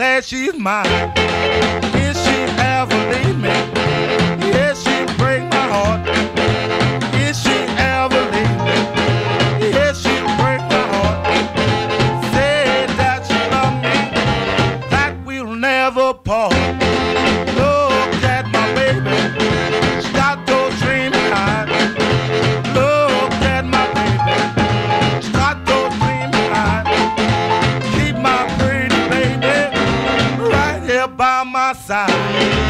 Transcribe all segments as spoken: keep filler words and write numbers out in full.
glad she's mine. If she ever leave me, yeah, she break my heart. If she ever leave me, yeah, she break my heart. Say that she love me, that we'll never part. Look at my baby, she got those dreamy eyes. Look at my baby, she got those dreamy eyes. Keep my pretty baby right here by my side.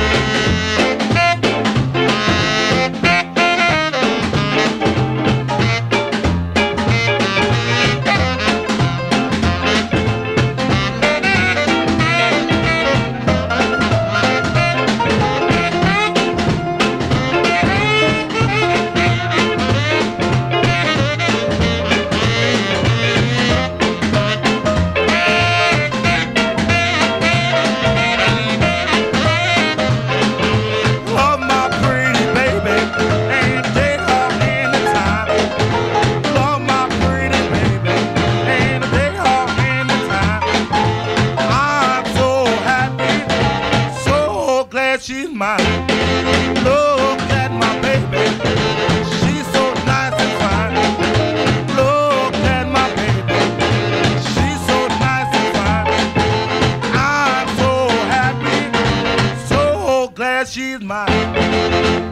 She's mine. Look at my baby, she's so nice and fine. Look at my baby, she's so nice and fine. I'm so happy, so glad she's mine.